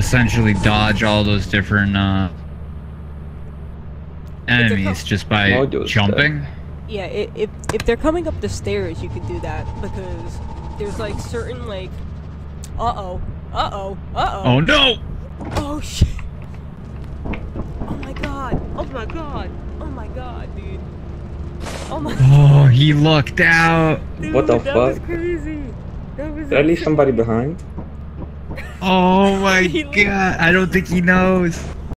essentially dodge all those different enemies just by jumping. Yeah, if they're coming up the stairs, you can do that because there's like certain like, oh no! Oh shit! Oh my god! Oh my god! Oh my god, dude! Oh my! Oh, he lucked out. Dude, what the fuck? That was crazy. That was. Did I leave somebody behind? Oh my god! I don't think he knows.